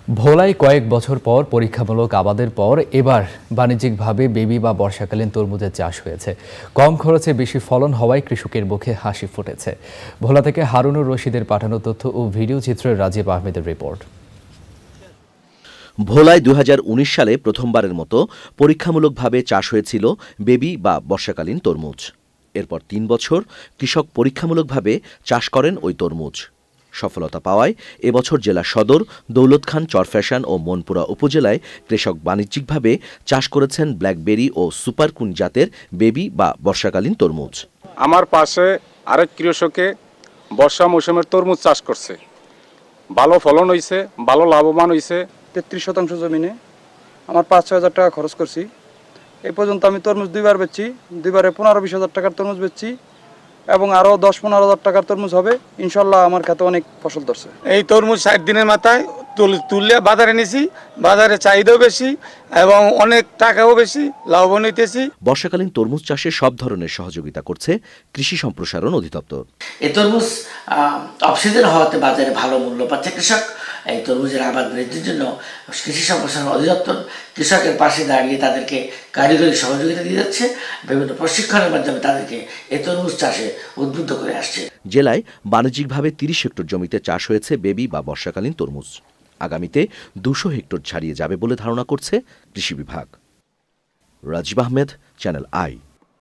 ভোলায় কয়েক বছর পর পরীক্ষামূলক আবাদের পর এবার বাণিজ্যিকভাবে বেবি বা বর্ষাকালীন তরমুজের চাষ হয়েছে। কম খরচে বেশি ফলন হওয়ায় কৃষকের মুখে হাসি ফুটেছে। ভোলা থেকে হারুনুর রশিদের পাঠানো তথ্য ও ভিডিও চিত্রে রাজীব আহমেদের রিপোর্ট। ভোলায় ২০১৯ সালে প্রথমবারের মতো পরীক্ষামূলকভাবে চাষ হয়েছিল বেবি বা বর্ষাকালীন তরমুজ। এরপর ৩ বছর কৃষক পরীক্ষামূলকভাবে চাষ করেন ওই তরমুজ। সফলতা পাওয়ায় এবছর জেলা সদর, দৌলতখান, চরফ্যাশন ও মনপুরা উপজেলায় কৃষক বাণিজ্যিকভাবে চাষ করেছেন ব্ল্যাকবেরি ও সুপারকুইন জাতের বেবি বা বর্ষাকালীন তরমুজ। আমার পাশে আরেক কৃষকে বর্ষা মৌসুমের তরমুজ চাষ করছে, ভালো ফলন হয়েছে, ভালো লাভবান হয়েছে। ৩৩ শতাংশ জমিনে আমার ৫-৬ হাজার টাকা খরচ করছি। এই পর্যন্ত আমি তরমুজ দুইবার বেচছি, দুইবারে ১৫-২০ হাজার টাকার তরমুজ বেচছি এবং আরও ১০-১৫ হাজার টাকার তরমুজ হবে। ইনশাল্লাহ আমার খেতে অনেক ফসল ধরছে। এই তরমুজ ৬০ দিনের মাথায় তুললে বাজারে নিছি, বাজারে চাহিদাও বেশি এবং অনেক টাকাও বেশি, লাভবান হইতেছি। বর্ষাকালীন তরমুজ চাষে সব ধরনের সহযোগিতা করছে কৃষি সম্প্রসারণ অধিদপ্তর। এই তরমুজ অফসিজন হওয়াতে বাজারে ভালো মূল্য পাচ্ছে কৃষক। এই তরমুজের আবাদ বৃদ্ধির জন্য কৃষি সম্প্রসারণ অধিদপ্তর কৃষকের পাশে দাঁড়িয়ে তাদেরকে কারিগরি সহযোগিতা দিয়ে যাচ্ছে। বিভিন্ন প্রশিক্ষণের মাধ্যমে তাদেরকে এই তরমুজ চাষে উদ্বুদ্ধ করে আসছে। জেলায় বাণিজ্যিকভাবে ৩০ হেক্টর জমিতে চাষ হয়েছে বেবি বা বর্ষাকালীন তরমুজ। আগামীতে ২০০ হেক্টর ছাড়িয়ে যাবে বলে ধারণা করছে কৃষি বিভাগ। Rajib Ahmed, Channel I.